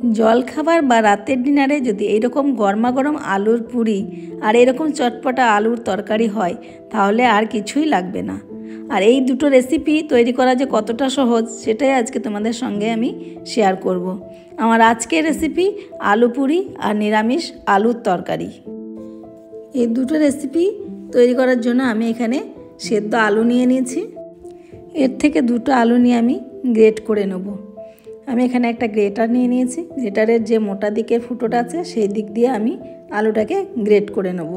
জলখাবার বা রাতের ডিনারে যদি এরকম গরমা গরম আলুর পুরি আর এরকম চটপটা আলুর তরকারি হয় তাহলে আর কিছুই লাগবে না। আর এই দুটো রেসিপি তৈরি করা যে কতটা সহজ সেটাই আজকে তোমাদের সঙ্গে আমি শেয়ার করব। আমার আজকের রেসিপি আলু পুরি আর নিরামিষ আলুর তরকারি। এই দুটো রেসিপি তৈরি করার জন্য আমি এখানে সেদ্ধ আলু নিয়ে নিয়েছি। এর থেকে দুটো আলু নিয়ে আমি গ্রেট করে নেব। আমি এখানে একটা গ্রেটার নিয়ে নিয়েছি। গ্রেটারের যে মোটা দিকের ফুটোটা আছে সেই দিক দিয়ে আমি আলুটাকে গ্রেট করে নেব।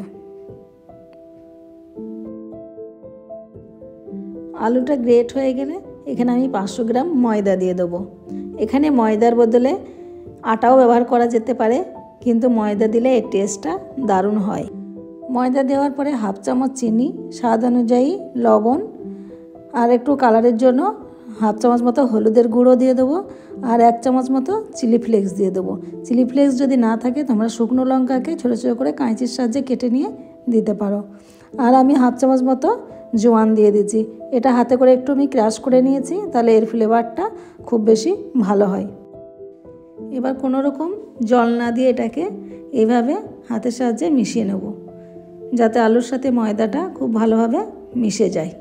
আলুটা গ্রেট হয়ে গেলে এখানে আমি 500 গ্রাম ময়দা দিয়ে দেবো। এখানে ময়দার বদলে আটাও ব্যবহার করা যেতে পারে, কিন্তু ময়দা দিলে এর টেস্টটা দারুণ হয়। ময়দা দেওয়ার পরে হাফ চামচ চিনি, স্বাদ অনুযায়ী লবণ, আর একটু কালারের জন্য হাফ চামচ মতো হলুদের গুঁড়ো দিয়ে দেবো, আর 1 চামচ মতো চিলি ফ্লেক্স দিয়ে দেবো। চিলি ফ্লেক্স যদি না থাকে তোমরা শুকনো লঙ্কাকে ছোটো ছোটো করে কাঁচির সাহায্যে কেটে নিয়ে দিতে পারো। আর আমি হাফ চামচ মতো জোয়ান দিয়ে দিচ্ছি। এটা হাতে করে একটু আমি ক্রাশ করে নিয়েছি, তাহলে এর ফ্লেভারটা খুব বেশি ভালো হয়। এবার কোনো রকম জল না দিয়ে এটাকে এইভাবে হাতের সাহায্যে মিশিয়ে নেব, যাতে আলুর সাথে ময়দাটা খুব ভালোভাবে মিশে যায়।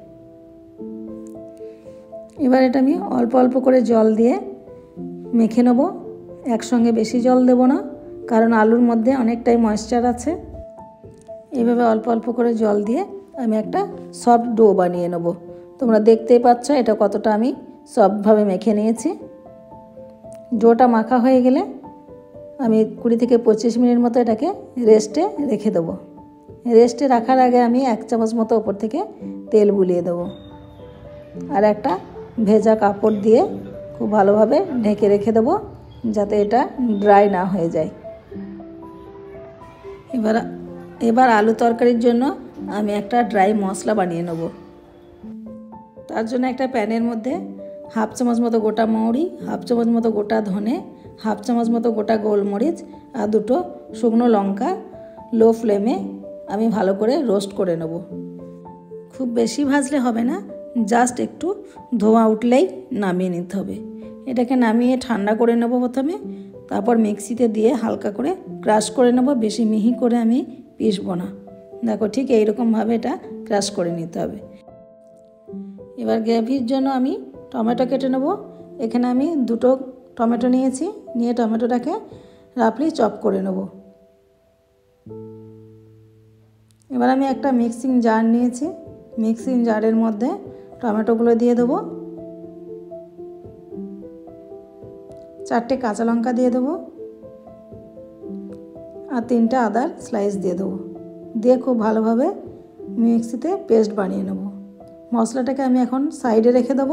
এবার এটা আমি অল্প অল্প করে জল দিয়ে মেখে নেব। একসঙ্গে বেশি জল দেব না, কারণ আলুর মধ্যে অনেকটাই ময়েশ্চার আছে। এইভাবে অল্প অল্প করে জল দিয়ে আমি একটা সফট ডো বানিয়ে নেব। তোমরা দেখতেই পাচ্ছ এটা কতটা আমি সফটভাবে মেখে নিয়েছি। ডোটা মাখা হয়ে গেলে আমি 20 থেকে 25 মিনিট মতো এটাকে রেস্টে রেখে দেবো। রেস্টে রাখার আগে আমি 1 চামচ মতো ওপর থেকে তেল বুলিয়ে দেবো, আর একটা ভেজা কাপড় দিয়ে খুব ভালোভাবে ঢেকে রেখে দেবো, যাতে এটা ড্রাই না হয়ে যায়। এবার আলু তরকারির জন্য আমি একটা ড্রাই মশলা বানিয়ে নেব। তার জন্য একটা প্যানের মধ্যে হাফ চামচ মতো গোটা মৌরি, হাফ চামচ মতো গোটা ধনে, হাফ চামচ মতো গোটা গোলমরিচ আর দুটো শুকনো লঙ্কা লো ফ্লেমে আমি ভালো করে রোস্ট করে নেব। খুব বেশি ভাজলে হবে না, জাস্ট একটু ধোঁয়া উঠলেই নামিয়ে নিতে হবে। এটাকে নামিয়ে ঠান্ডা করে নেব প্রথমে, তারপর মিক্সিতে দিয়ে হালকা করে ক্রাশ করে নেব। বেশি মিহি করে আমি পিষবো না। দেখো ঠিক এইরকমভাবে এটা ক্রাশ করে নিতে হবে। এবার গ্রেভির জন্য আমি টমেটো কেটে নেব। এখানে আমি দুটো টমেটো নিয়েছি, নিয়ে টমেটোটাকে রাফলি চপ করে নেব। এবার আমি একটা মিক্সিং জার নিয়েছি। মিক্সিং জারের মধ্যে টমেটোগুলো দিয়ে দেবো। 4টে কাঁচা লঙ্কা দিয়ে দেবো, আর 3টে আদার স্লাইস দিয়ে দেবো। দিয়ে খুব ভালোভাবে মিক্সিতে পেস্ট বানিয়ে নেব। মশলাটাকে আমি এখন সাইডে রেখে দেবো।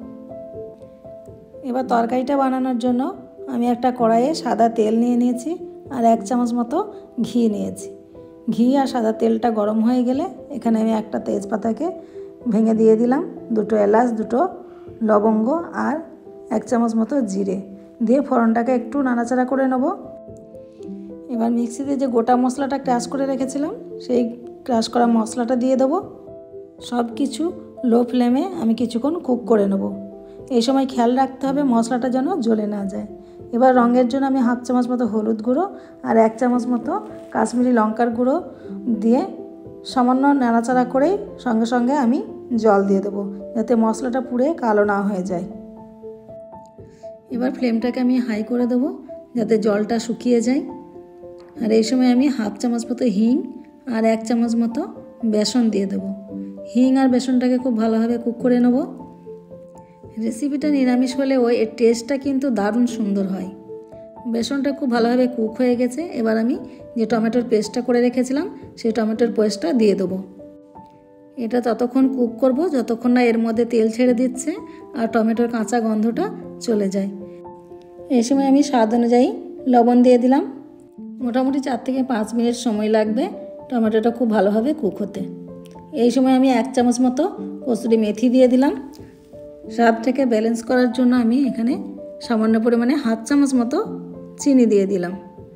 এবার তরকারিটা বানানোর জন্য আমি একটা কড়াইয়ে সাদা তেল নিয়ে নিয়েছি, আর 1 চামচ মতো ঘি নিয়েছি। ঘি আর সাদা তেলটা গরম হয়ে গেলে এখানে আমি একটা তেজপাতাকে ভেঙে দিয়ে দিলাম, 2টো এলাচ, 2টো লবঙ্গ আর 1 চামচ মতো জিরে দিয়ে ফোড়নটাকে একটু নাড়াচাড়া করে নেব। এবার মিক্সিতে যে গোটা মশলাটা ক্রাশ করে রেখেছিলাম সেই ক্রাশ করা মশলাটা দিয়ে দেবো। সব কিছু লো ফ্লেমে আমি কিছুক্ষণ কুক করে নেব। এই সময় খেয়াল রাখতে হবে মশলাটা যেন জ্বলে না যায়। এবার রঙের জন্য আমি হাফ চামচ মতো হলুদ গুঁড়ো আর 1 চামচ মতো কাশ্মীরি লঙ্কার গুঁড়ো দিয়ে সামান্য নাড়াচাড়া করেই সঙ্গে সঙ্গে আমি জল দিয়ে দেবো, যাতে মশলাটা পুড়ে কালো না হয়ে যায়। এবার ফ্লেমটাকে আমি হাই করে দেবো, যাতে জলটা শুকিয়ে যায়। আর এই সময় আমি হাফ চামচ মতো হিং আর 1 চামচ মতো বেসন দিয়ে দেবো। হিং আর বেসনটাকে খুব ভালোভাবে কুক করে নেব। রেসিপিটা নিরামিষ হলেও এর টেস্টটা কিন্তু দারুণ সুন্দর হয়। বেসনটা খুব ভালোভাবে কুক হয়ে গেছে। এবার আমি যে টমেটোর পেস্টটা করে রেখেছিলাম সেই টমেটোর পেস্টটা দিয়ে দেবো। এটা ততক্ষণ কুক করব যতক্ষণ না এর মধ্যে তেল ছেড়ে দিচ্ছে আর টমেটোর কাঁচা গন্ধটা চলে যায়। এই সময় আমি স্বাদ অনুযায়ী লবণ দিয়ে দিলাম। মোটামুটি 4 থেকে 5 মিনিট সময় লাগবে টমেটোটা খুব ভালোভাবে কুক হতে। এই সময় আমি 1 চামচ মতো কসুরি মেথি দিয়ে দিলাম। স্বাদটাকে ব্যালেন্স করার জন্য আমি এখানে সামান্য পরিমাণে হাফ চামচ মতো চিনি দিয়ে দিলাম।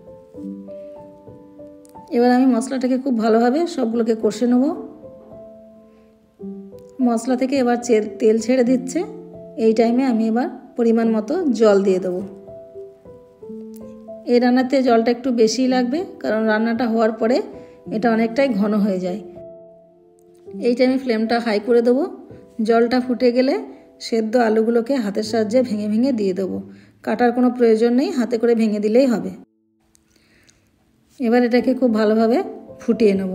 এবার আমি মশলাটাকে খুব ভালোভাবে সবগুলোকে কষে নেব। মশলা থেকে এবার তেল ছেড়ে দিচ্ছে। এই টাইমে আমি এবার পরিমাণ মতো জল দিয়ে দেবো। এই রান্নাতে জলটা একটু বেশিই লাগবে, কারণ রান্নাটা হওয়ার পরে এটা অনেকটাই ঘন হয়ে যায়। এই টাইমে ফ্লেমটা হাই করে দেবো। জলটা ফুটে গেলে সেদ্ধ আলুগুলোকে হাতের সাহায্যে ভেঙে ভেঙে দিয়ে দেবো। কাটার কোনো প্রয়োজন নেই, হাতে করে ভেঙে দিলেই হবে। এবার এটাকে খুব ভালোভাবে ফুটিয়ে নেব।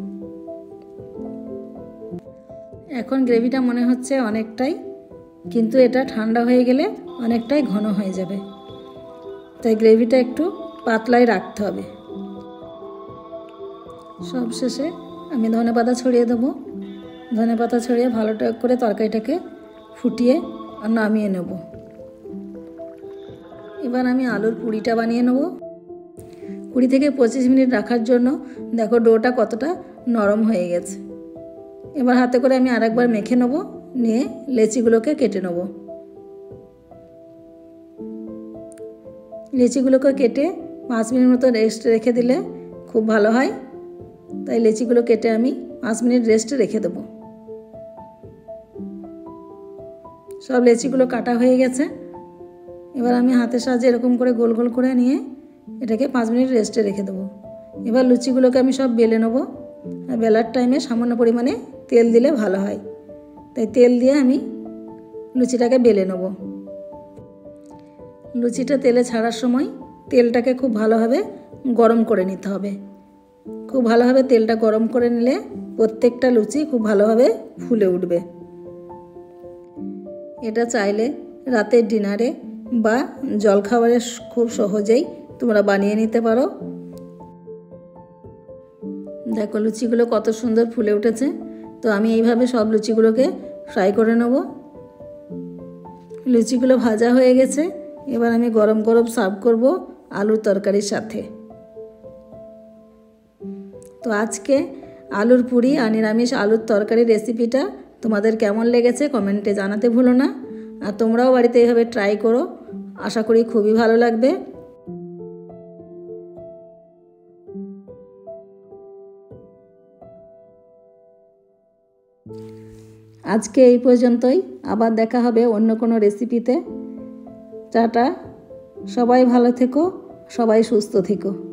এখন গ্রেভিটা মনে হচ্ছে অনেকটাই, কিন্তু এটা ঠান্ডা হয়ে গেলে অনেকটাই ঘন হয়ে যাবে, তাই গ্রেভিটা একটু পাতলাই রাখতে হবে। সব শেষে আমি ধনেপাতা ছড়িয়ে দেবো। ধনেপাতা ছড়িয়ে ভালোটা করে তরকারিটাকে ফুটিয়ে আর নামিয়ে নেব। এবার আমি আলুর পুরিটা বানিয়ে নেব। 20 থেকে 25 মিনিট রাখার জন্য দেখো ডোটা কতটা নরম হয়ে গেছে। এবার হাতে করে আমি আরেকবার মেখে নেব, নিয়ে লেচিগুলোকে কেটে নেব। লেচিগুলোকে কেটে 5 মিনিট মতো রেস্টে রেখে দিলে খুব ভালো হয়, তাই লেচিগুলো কেটে আমি 5 মিনিট রেস্টে রেখে দেবো। সব লেচিগুলো কাটা হয়ে গেছে। এবার আমি হাতের সাহায্যে এরকম করে গোল গোল করে নিয়ে এটাকে 5 মিনিট রেস্টে রেখে দেবো। এবার লুচিগুলোকে আমি সব বেলে নেবো। আর বেলার টাইমে সামান্য পরিমাণে তেল দিলে ভালো হয়, তাই তেল দিয়ে আমি লুচিটাকে বেলে নেব। লুচিটা তেলে ছাড়ার সময় তেলটাকে খুব ভালোভাবে গরম করে নিতে হবে। খুব ভালোভাবে তেলটা গরম করে নিলে প্রত্যেকটা লুচি খুব ভালোভাবে ফুলে উঠবে। এটা চাইলে রাতের ডিনারে বা জলখাবারে খুব সহজেই তোমরা বানিয়ে নিতে পারো। দেখো লুচিগুলো কত সুন্দর ফুলে উঠেছে। তো আমি এইভাবে সব লুচিগুলোকে ফ্রাই করে নেব। লুচিগুলো ভাজা হয়ে গেছে। এবার আমি গরম গরম সার্ভ করব আলুর তরকারির সাথে। তো আজকে আলুর পুরি আর নিরামিষ আলুর তরকারি রেসিপিটা তোমাদের কেমন লেগেছে কমেন্টে জানাতে ভুলো না। আর তোমরাও বাড়িতে এইভাবে ট্রাই করো, আশা করি খুবই ভালো লাগবে। আজকে এই পর্যন্তই, আবার দেখা হবে অন্য কোনো রেসিপিতে। টাটা, সবাই ভালো থেকো, সবাই সুস্থ থেকো।